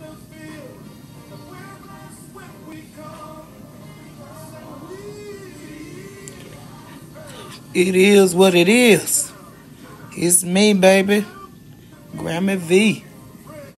It is what it is. It's me, baby. Grammy V.